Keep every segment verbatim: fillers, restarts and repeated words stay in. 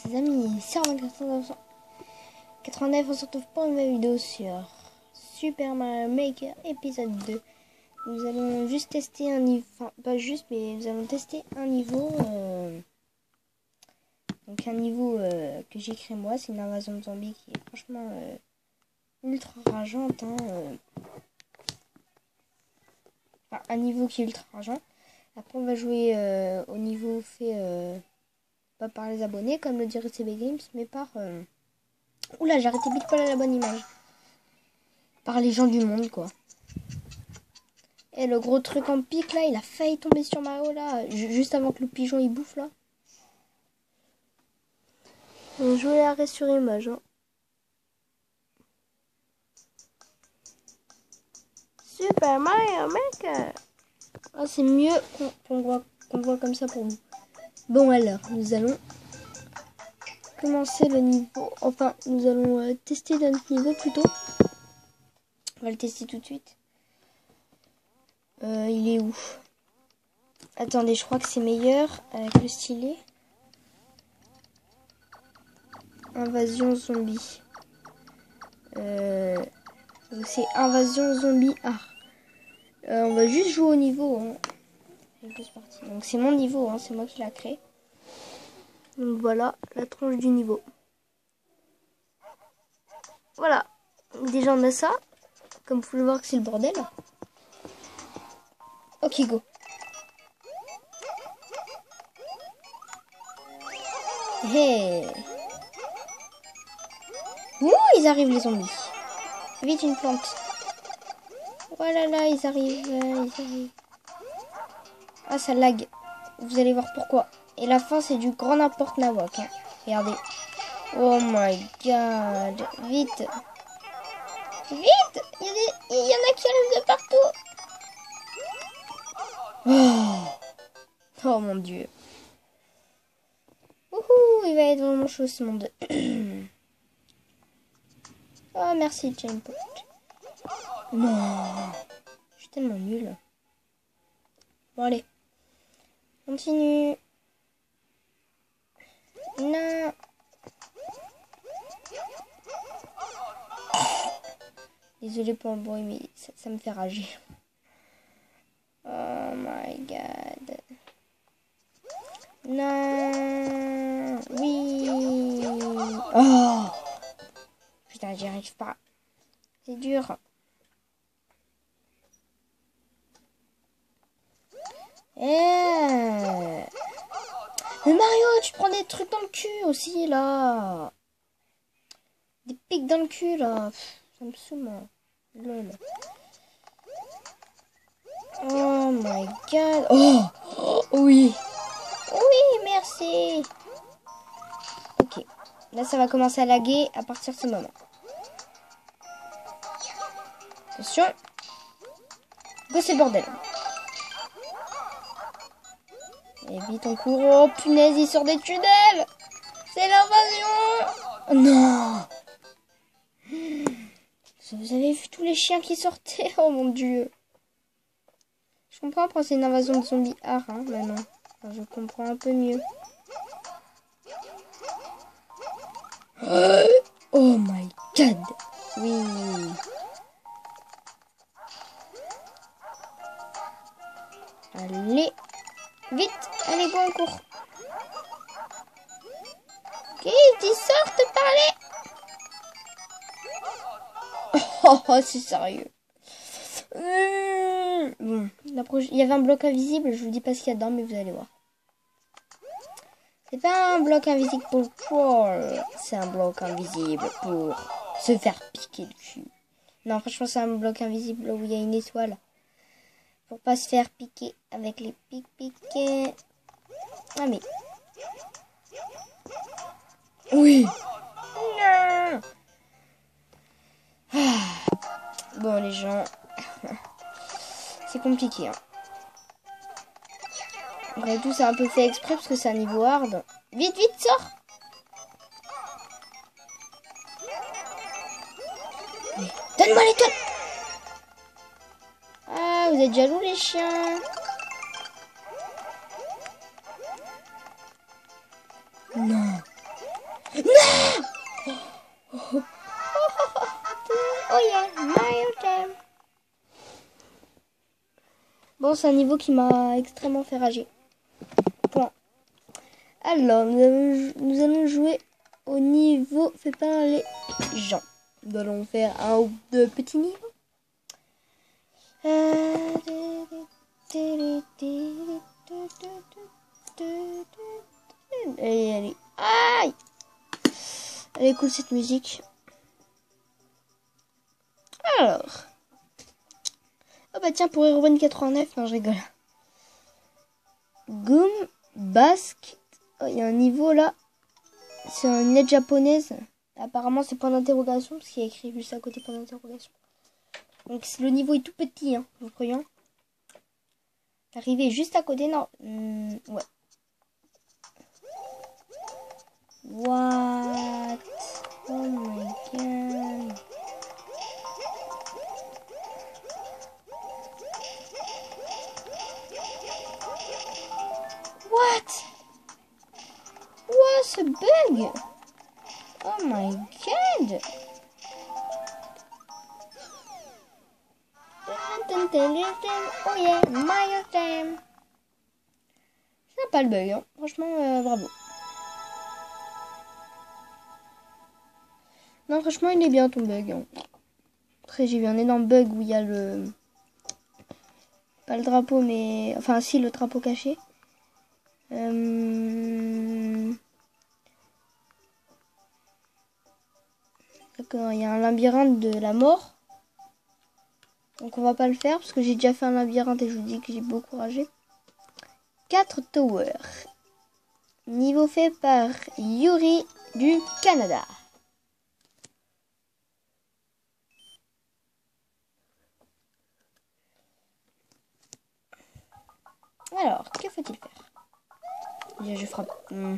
les amis, c'est quatre-vingt-neuf, on se retrouve pour une nouvelle vidéo sur Super Mario Maker épisode deux. Nous allons juste tester un niveau, enfin pas juste, mais nous allons tester un niveau, euh, donc un niveau euh, que j'ai créé moi, c'est une invasion de zombies qui est franchement euh, ultra rageante, hein, euh. Enfin, un niveau qui est ultra rageant. Après on va jouer euh, au niveau fait... Euh, pas par les abonnés comme le dirait C B Games, mais par euh... oula, j'ai arrêté vite poil à la bonne image, par les gens du monde quoi. Et le gros truc en pique là, il a failli tomber sur Mario là, juste avant que le pigeon il bouffe là. On jouait arrêt sur image, hein. Super Mario Maker. Ah, c'est mieux qu'on qu'on voit, qu'on voit comme ça pour vous. Bon alors, nous allons commencer le niveau, enfin nous allons euh, tester notre niveau plutôt. On va le tester tout de suite. Euh, il est où? Attendez, je crois que c'est meilleur avec le stylet. Invasion zombie. Euh, c'est invasion zombie A. Euh, on va juste jouer au niveau, hein. C'est parti. Donc c'est mon niveau, hein, c'est moi qui l'a créé. Donc voilà la tronche du niveau. Voilà. Déjà on a ça. Comme vous pouvez le voir que c'est le bordel. Ok, go. Hey. Ouh, ils arrivent les zombies. Vite une plante. Voilà, là, ils arrivent, euh, ils arrivent. Ah, ça lag. Vous allez voir pourquoi. Et la fin, c'est du grand n'importe nawak, hein. Regardez. Oh my god. Vite. Vite. Il y, a des... Il y en a qui arrivent de partout. Oh, oh mon dieu. Wouhou, il va être vraiment chaud ce monde. Oh, merci, Jampot. Non. Je suis tellement nulle. Bon, allez. Continue. Non. Désolée pour le bruit, mais ça, ça me fait rager. Oh my god. Non. Oui. Oh. Putain, j'y arrive pas. C'est dur. Eh. Mais Mario, tu prends des trucs dans le cul aussi, là. Des pics dans le cul, là. Pff, ça me saoule, lol. Oh my god. Oh, oh oui. Oui, merci. Ok. Là, ça va commencer à laguer à partir de ce moment. Attention. Go, c'est le bordel. Et vite, on court. Oh, punaise, il sort des tunnels. C'est l'invasion. Oh, non. Vous avez vu tous les chiens qui sortaient? Oh mon dieu. Je comprends pourquoi c'est une invasion de zombies art, hein, maintenant. Enfin, je comprends un peu mieux. Oh my god. Oui. Allez. Vite. Allez, go, on court. Ok, ils sortent par les... Oh, oh c'est sérieux. Mmh. Bon, la prochaine... il y avait un bloc invisible, je vous dis pas ce qu'il y a dedans, mais vous allez voir. C'est pas un bloc invisible pour le troll, c'est un bloc invisible pour se faire piquer le cul. Non, franchement, c'est un bloc invisible où il y a une étoile. Pour pas se faire piquer avec les pics piqués. Ah, mais... Oui. Non. Ah. Bon, les gens... c'est compliqué, hein. Après tout, c'est un peu fait exprès parce que c'est un niveau hard. Vite, vite, sors. Donne-moi l'étoile. Ah, vous êtes jaloux, les chiens. Non. Non. Oh, oh yeah, Mario Jam. Bon, c'est un niveau qui m'a extrêmement fait rager. Point. Alors, nous allons, nous allons jouer au niveau fait par les gens. Nous allons faire un ou deux petits niveaux. Allez, allez. Aïe! Elle est cool cette musique. Alors. Oh bah tiens, pour Heroine quatre-vingt-neuf, non je rigole. Goom, Basque. Oh, il y a un niveau là. C'est une lettre japonaise. Apparemment c'est point d'interrogation, parce qu'il y a écrit juste à côté point d'interrogation. Donc le niveau est tout petit, hein, vous croyez. Arrivé juste à côté, non. Mmh, ouais. What? Oh my god. What? What ce bug? Oh my god. Oh yeah, Mario Jam. C'est pas le bug, hein. Franchement, euh, bravo. Non, franchement, il est bien ton bug. Hein. Après, j'ai vu un énorme bug où il y a le... Pas le drapeau, mais... Enfin, si, le drapeau caché. Euh... D'accord, il y a un labyrinthe de la mort. Donc, on va pas le faire, parce que j'ai déjà fait un labyrinthe et je vous dis que j'ai beaucoup ragé. quatre towers. Niveau fait par Yuri du Canada. Alors, que faut-il faire? Déjà, je frappe. Mmh.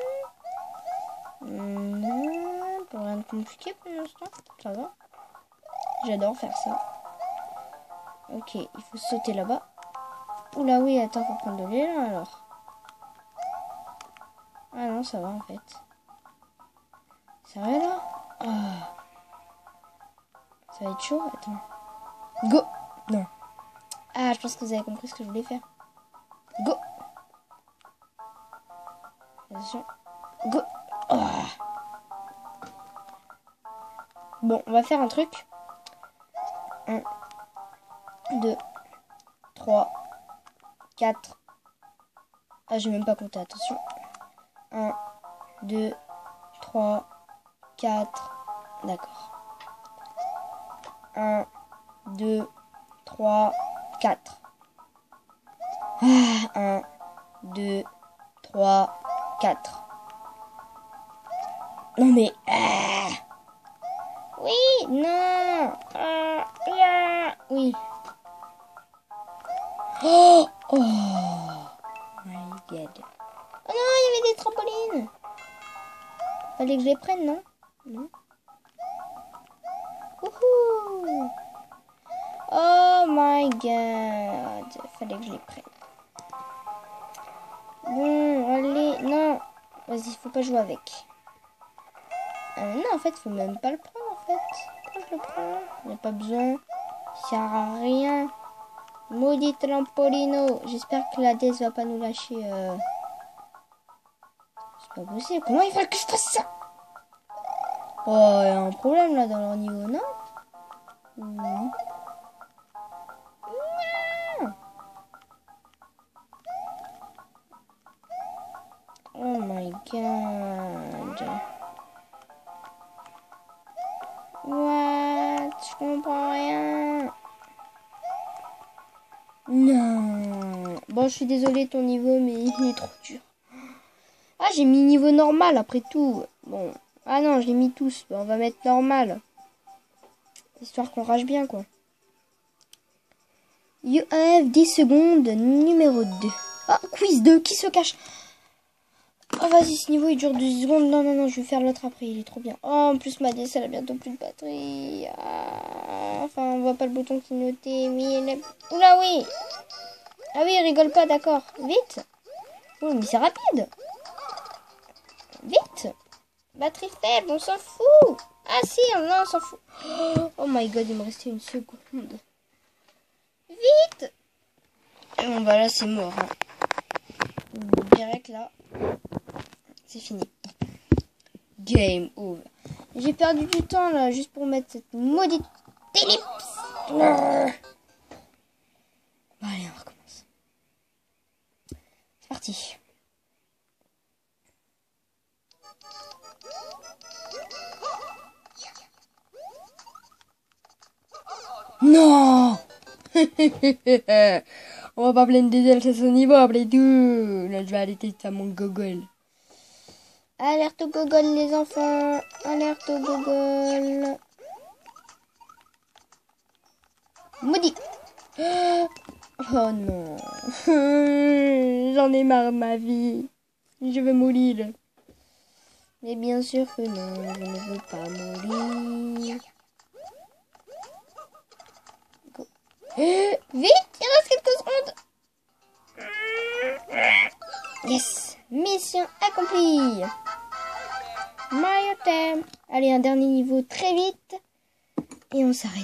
Mmh. Pour rien de compliqué pour l'instant. Ça va. J'adore faire ça. Ok, il faut sauter là-bas. Oula, oui, attends, faut prendre de l'élan alors. Ah non, ça va en fait. Ça va là? Oh. Ça va être chaud. Attends. Go! Non. Ah, je pense que vous avez compris ce que je voulais faire. Go! Attention. Go! Oh. Bon, on va faire un truc. un, deux, trois, quatre. Ah, j'ai même pas compté, attention. un, deux, trois, quatre. D'accord. un, deux, trois, quatre. Ah, un, deux, trois, quatre. Non mais... Ah. Oui, non. Ah, yeah. Oui. Oh, oh my god. Oh non, il y avait des trampolines. Fallait que je les prenne, non? Non. Wouhou. Oh my god. Fallait que je les prenne. Bon, allez. Non. Vas-y, faut pas jouer avec. Ah non, en fait, faut même pas le prendre, en fait. Pourquoi je le prends? Il n'y a pas besoin. Ça sert à rien. Maudit trampolino. J'espère que la déesse va pas nous lâcher. Euh... C'est pas possible. Comment il faut que je fasse ça? Oh, il y a un problème là dans leur niveau, non? Mmh. Non. Oh my god. What? Je comprends rien. Non. Bon, je suis désolée ton niveau, mais il est trop dur. Ah, j'ai mis niveau normal après tout. Bon. Ah non, j'ai mis tous. Bon, on va mettre normal. Histoire qu'on rage bien, quoi. You have dix secondes, numéro deux. Ah, quiz deux, qui se cache? Oh, vas-y, ce niveau, il dure deux secondes. Non, non, non, je vais faire l'autre après, il est trop bien. Oh, en plus, ma D S, elle a bientôt plus de batterie. Ah, enfin, on voit pas le bouton clignoter. Oui, elle est... Oula, oui. Ah oui, rigole pas, d'accord. Vite. Oh, mais c'est rapide. Vite. Batterie faible, on s'en fout. Ah si, non, on s'en fout. Oh my god, il me restait une seconde. Vite. Et bon, bah là, c'est mort. Hein. Direct là, c'est fini. Game over. J'ai perdu du temps là, juste pour mettre cette maudite ellipse. Bon, allez, on recommence. C'est parti. Non. On va pas plein des ailes à ce niveau après tout. Là, je vais arrêter ça, mon gogol. Alerte au gogol, les enfants. Alerte au gogol. Maudit. Oh non. J'en ai marre de ma vie. Je veux mourir. Mais bien sûr que non, je ne veux pas mourir. Go. Vite, il reste quelques secondes. Yes, mission accomplie. Mario Thème. Allez, un dernier niveau très vite. Et on s'arrête.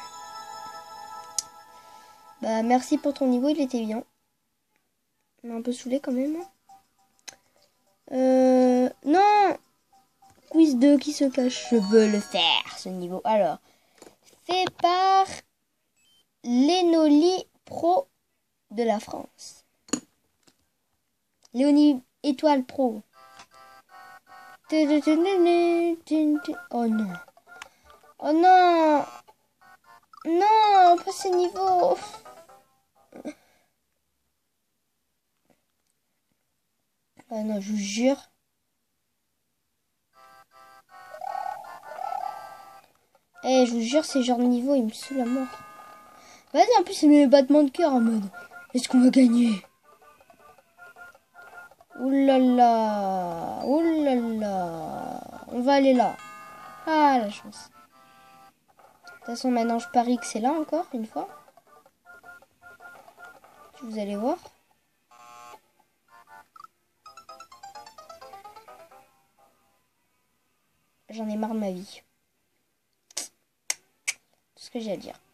Bah, merci pour ton niveau, il était bien. On est un peu saoulé quand même. Euh... Non. Quiz deux qui se cache. Je veux le faire, ce niveau. Alors, fait par Lénolie Pro de la France. Léonie Étoile Pro. Oh non. Oh non. Non, pas ce niveau. Ah non, je vous jure. Eh, hey, je vous jure, ces genres de niveau, ils me saoulent à mort. Vas-y, en plus, c'est mes battements de cœur en mode. Est-ce qu'on va gagner? Oulala. Oulala. On va aller là. Ah, la chance. De toute façon, maintenant, je parie que c'est là encore, une fois. Vous allez voir. J'en ai marre de ma vie. Tout ce que j'ai à dire.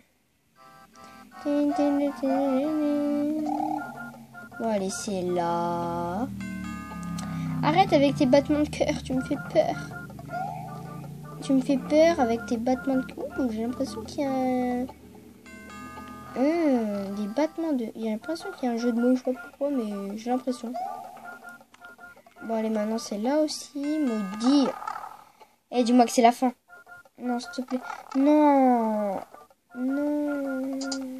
Bon, allez, c'est là. Arrête avec tes battements de cœur, tu me fais peur. Tu me fais peur avec tes battements de cœur. J'ai l'impression qu'il y a un... Hum, des battements de... J'ai l'impression qu'il y a un jeu de mots, je sais pas pourquoi, mais j'ai l'impression. Bon, allez, maintenant, c'est là aussi. Maudit. Eh, dis-moi que c'est la fin. Non, s'il te plaît. Non. Non.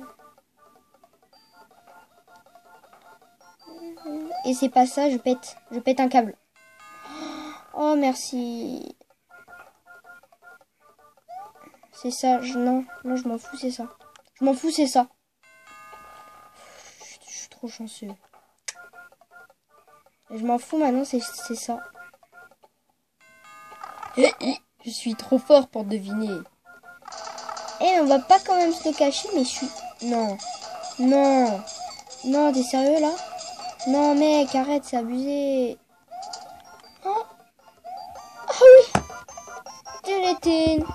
Et c'est pas ça, je pète. Je pète un câble. Oh, merci. C'est ça. Je, non, non, je m'en fous, c'est ça. Je m'en fous, c'est ça. Je, je suis trop chanceux. Je m'en fous maintenant, c'est ça. Je suis trop fort pour deviner. Eh, on va pas quand même se le cacher, mais je suis... Non. Non. Non, t'es sérieux, là? Non, mec, arrête, c'est abusé. Oh. Oh oui. Tin.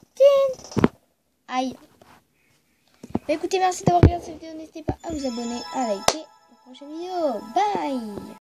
Aïe. Bah, écoutez, merci d'avoir regardé cette vidéo. N'hésitez pas à vous abonner, à liker. À la prochaine vidéo. Bye.